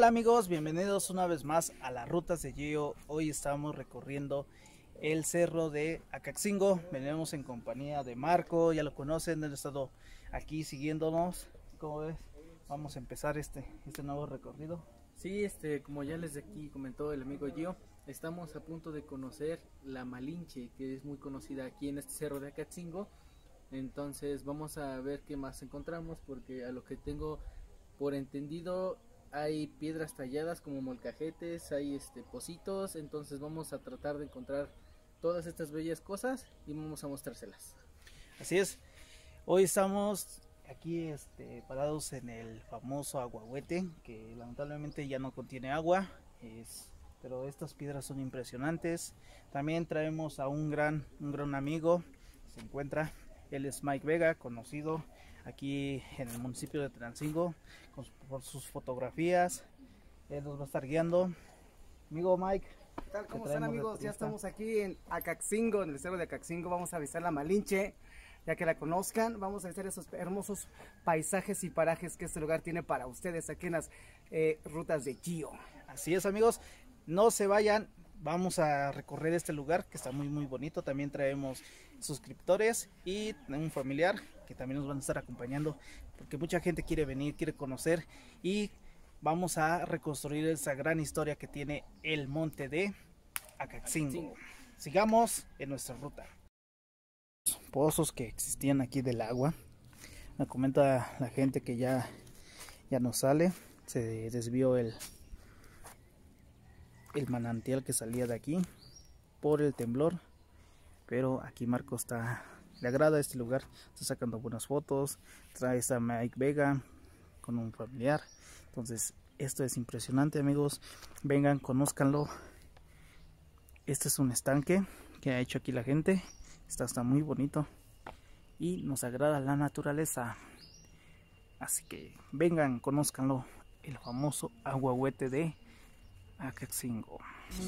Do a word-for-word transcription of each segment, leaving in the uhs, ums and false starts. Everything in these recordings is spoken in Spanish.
Hola amigos, bienvenidos una vez más a las rutas de Gio. Hoy estamos recorriendo el cerro de Acaxingo. Venimos en compañía de Marco, ya lo conocen, han estado aquí siguiéndonos. Como ves, vamos a empezar este, este nuevo recorrido. Sí, este, como ya les de aquí comentó el amigo Gio, estamos a punto de conocer la Malinche, que es muy conocida aquí en este cerro de Acaxingo. Entonces vamos a ver qué más encontramos, porque a lo que tengo por entendido hay piedras talladas como molcajetes, hay este pocitos, entonces vamos a tratar de encontrar todas estas bellas cosas y vamos a mostrárselas. Así es, hoy estamos aquí este, parados en el famoso aguahuete, que lamentablemente ya no contiene agua, es, pero estas piedras son impresionantes. También traemos a un gran, un gran amigo, se encuentra, él es Mike Vega, conocido aquí en el municipio de Tenancingo con, por sus fotografías. Él nos va a estar guiando. Amigo Mike, ¿qué tal? ¿Cómo están amigos? Ya estamos aquí en Acaxingo, en el cerro de Acaxingo. Vamos a visitar la Malinche, ya que la conozcan. Vamos a visitar esos hermosos paisajes y parajes que este lugar tiene para ustedes aquí en las eh, rutas de Gio. Así es amigos, no se vayan. Vamos a recorrer este lugar que está muy muy bonito. También traemos suscriptores y un familiar que también nos van a estar acompañando, porque mucha gente quiere venir, quiere conocer, y vamos a reconstruir esa gran historia que tiene el monte de Acaxingo. Sigamos en nuestra ruta. Pozos que existían aquí del agua. Me comenta la gente que ya, ya no sale, se desvió el el manantial que salía de aquí por el temblor, pero aquí Marco está, le agrada este lugar, está sacando buenas fotos, trae a Mike Vega con un familiar. Entonces esto es impresionante amigos, vengan, conózcanlo. Este es un estanque que ha hecho aquí la gente, está, está muy bonito y nos agrada la naturaleza, así que vengan, conózcanlo, el famoso aguahuete de Acaxingo.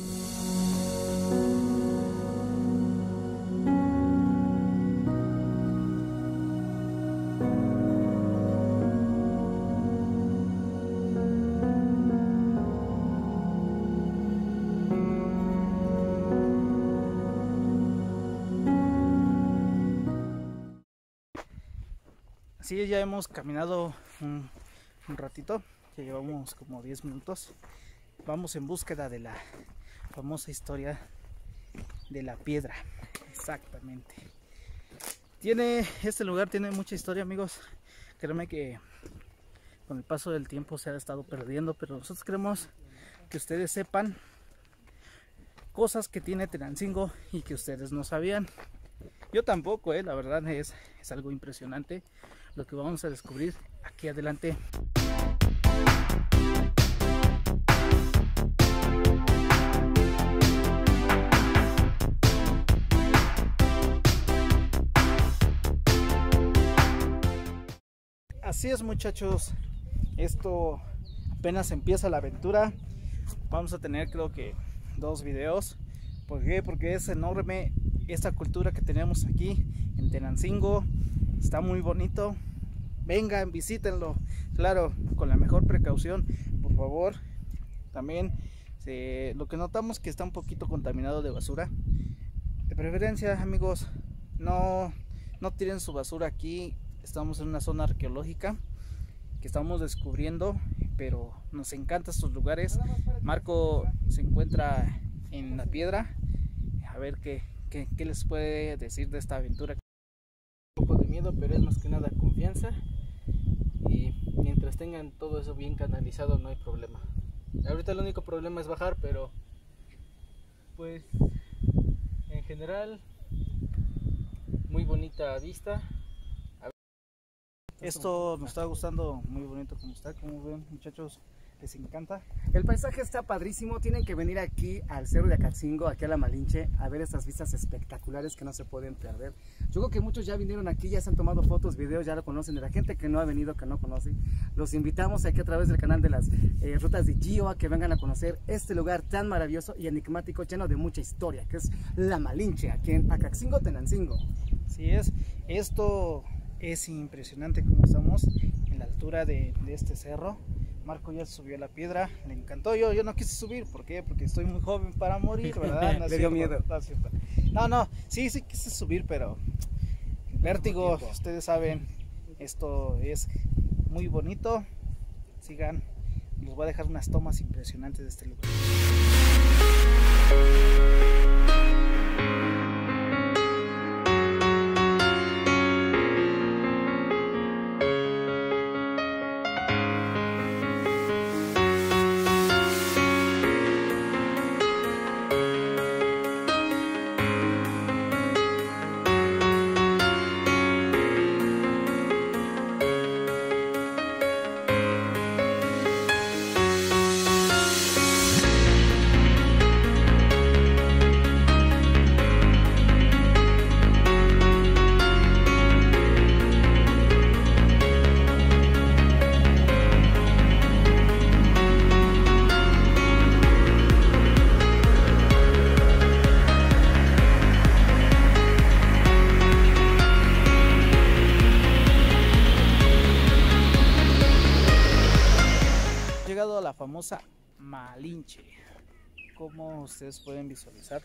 Así ya hemos caminado un, un ratito, ya llevamos como diez minutos. Vamos en búsqueda de la famosa historia de la piedra. Exactamente. Tiene, este lugar tiene mucha historia amigos. Créanme que con el paso del tiempo se ha estado perdiendo, pero nosotros queremos que ustedes sepan cosas que tiene Tenancingo y que ustedes no sabían. Yo tampoco, eh, la verdad es, es algo impresionante lo que vamos a descubrir aquí adelante. Así es muchachos, esto apenas empieza la aventura. Vamos a tener creo que dos videos. ¿Por qué? Porque es enorme esta cultura que tenemos aquí en Tenancingo. Está muy bonito. Vengan, visítenlo. Claro, con la mejor precaución, por favor. También se, lo que notamos que está un poquito contaminado de basura. De preferencia amigos, no, no tiren su basura aquí. Estamos en una zona arqueológica que estamos descubriendo, pero nos encantan estos lugares. Marco se encuentra en la piedra, a ver qué, qué, qué les puede decir de esta aventura. Un poco de miedo, pero es más que nada confianza, y mientras tengan todo eso bien canalizado no hay problema. Ahorita el único problema es bajar, pero pues en general muy bonita vista. Esto nos está gustando, muy bonito como está, como ven muchachos, les encanta. El paisaje está padrísimo, tienen que venir aquí al cerro de Acaxingo, aquí a la Malinche, a ver estas vistas espectaculares que no se pueden perder. Yo creo que muchos ya vinieron aquí, ya se han tomado fotos, videos, ya lo conocen. De la gente que no ha venido, que no conoce, los invitamos aquí a través del canal de las eh, rutas de Gio a que vengan a conocer este lugar tan maravilloso y enigmático, lleno de mucha historia, que es la Malinche, aquí en Acaxingo, Tenancingo. Así es, esto es impresionante como estamos en la altura de, de este cerro. Marco ya subió a la piedra, le encantó. Yo, yo no quise subir, ¿por qué? Porque estoy muy joven para morir, ¿verdad? No le dio miedo. No, no, sí, sí quise subir, pero vértigo, ustedes saben, esto es muy bonito. Sigan, les voy a dejar unas tomas impresionantes de este lugar. A la famosa Malinche, como ustedes pueden visualizar.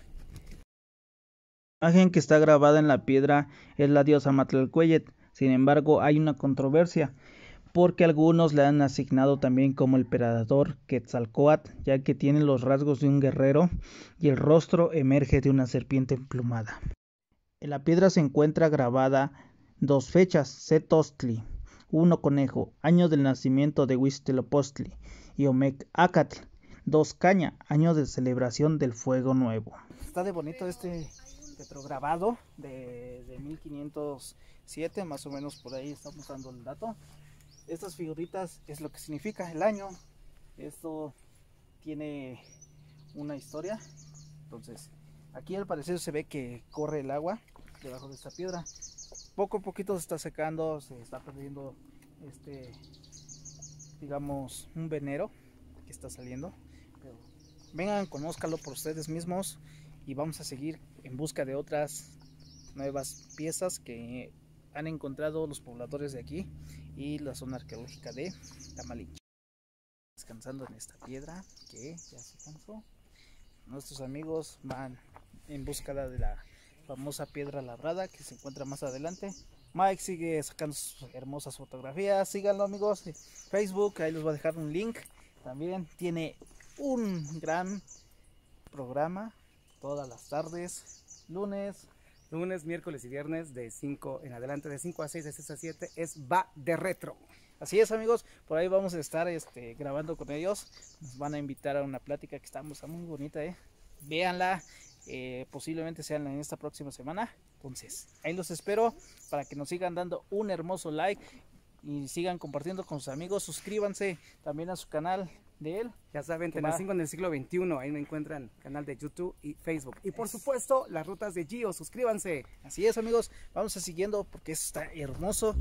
La imagen que está grabada en la piedra es la diosa Matlalcueyet. Sin embargo, hay una controversia porque algunos le han asignado también como el emperador Quetzalcóatl, ya que tiene los rasgos de un guerrero y el rostro emerge de una serpiente emplumada. En la piedra se encuentra grabada dos fechas: Setostli, uno conejo, año del nacimiento de Huitzilopochtli, y Omec-Acatl, dos caña, año de celebración del fuego nuevo. Está de bonito este petrograbado de, de mil quinientos siete, más o menos por ahí estamos dando el dato. Estas figuritas es lo que significa el año. Esto tiene una historia. Entonces, aquí al parecer se ve que corre el agua debajo de esta piedra. Poco a poquito se está secando, se está perdiendo este, digamos, un venero que está saliendo. Pero vengan, conózcalo por ustedes mismos y vamos a seguir en busca de otras nuevas piezas que han encontrado los pobladores de aquí y la zona arqueológica de la Malinche. Descansando en esta piedra que ya se cansó. Nuestros amigos van en búsqueda de la famosa piedra labrada que se encuentra más adelante. Mike sigue sacando sus hermosas fotografías. Síganlo, amigos, en Facebook, ahí les voy a dejar un link. También tiene un gran programa todas las tardes, lunes, lunes, miércoles y viernes de cinco en adelante, de cinco a seis, de seis a siete, es Va de Retro. Así es, amigos, por ahí vamos a estar este, grabando con ellos. Nos van a invitar a una plática que está muy bonita, eh. Véanla, eh, posiblemente sean en esta próxima semana. Entonces, ahí los espero para que nos sigan dando un hermoso like y sigan compartiendo con sus amigos. Suscríbanse también a su canal de él. Ya saben, Tenancingo en el siglo veintiuno, ahí me encuentran canal de YouTube y Facebook. Y por supuesto, las rutas de Gio, suscríbanse. Así es, amigos, vamos a siguiendo porque eso está hermoso.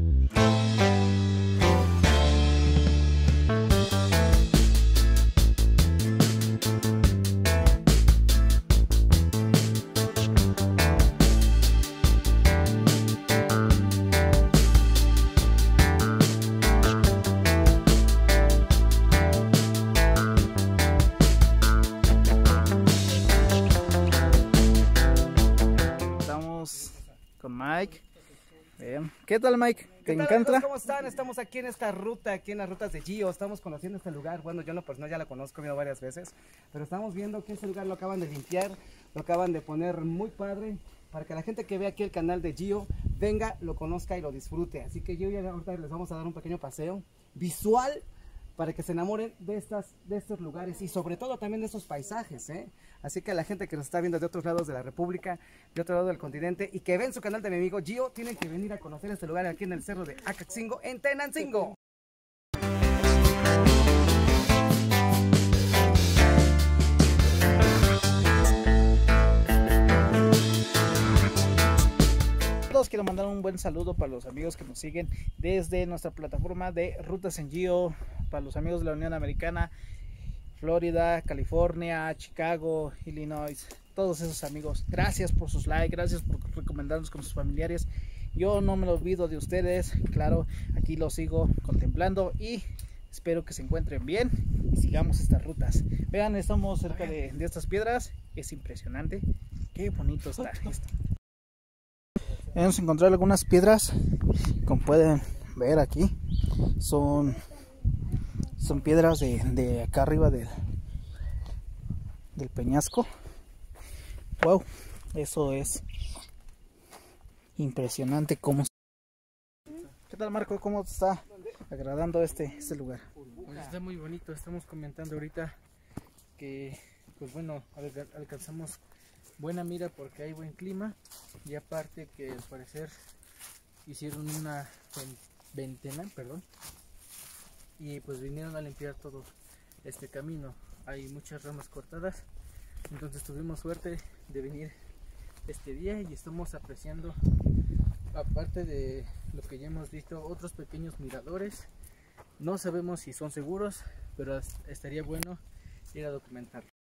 Con Mike. Bien. ¿Qué tal, Mike? ¿Te encanta? ¿Cómo están? Estamos aquí en esta ruta, aquí en las rutas de Gio. Estamos conociendo este lugar. Bueno, yo no, pues no, ya lo conozco, he ido varias veces. Pero estamos viendo que este lugar lo acaban de limpiar, lo acaban de poner muy padre, para que la gente que ve aquí el canal de Gio venga, lo conozca y lo disfrute. Así que yo ya ahorita les vamos a dar un pequeño paseo visual para que se enamoren de, estas, de estos lugares y sobre todo también de estos paisajes, ¿eh? Así que a la gente que nos está viendo de otros lados de la República, de otro lado del continente y que ven su canal de mi amigo Gio, tienen que venir a conocer este lugar aquí en el cerro de Acatzingo, en Tenancingo. Quiero mandar un buen saludo para los amigos que nos siguen desde nuestra plataforma de Rutas en Gio, para los amigos de la Unión Americana, Florida, California, Chicago, Illinois, todos esos amigos. Gracias por sus likes, gracias por recomendarnos con sus familiares. Yo no me lo olvido de ustedes, claro, aquí los sigo contemplando y Espero que se encuentren bien y sigamos estas rutas. Vean, estamos cerca de, de estas piedras. Es impresionante. Qué bonito está esto. Hemos encontrado algunas piedras, como pueden ver aquí. Son, son piedras de, de acá arriba del, del peñasco. Wow, eso es impresionante. Cómo... ¿Qué tal, Marco? ¿Cómo te está agradando este, este lugar? Pues está muy bonito. Estamos comentando ahorita que, pues bueno, alca- alcanzamos buena mira porque hay buen clima, y aparte que al parecer hicieron una ven- ventana, perdón, y pues vinieron a limpiar todo este camino. Hay muchas ramas cortadas, entonces tuvimos suerte de venir este día y estamos apreciando, aparte de lo que ya hemos visto, otros pequeños miradores. No sabemos si son seguros, pero estaría bueno ir a documentarlo.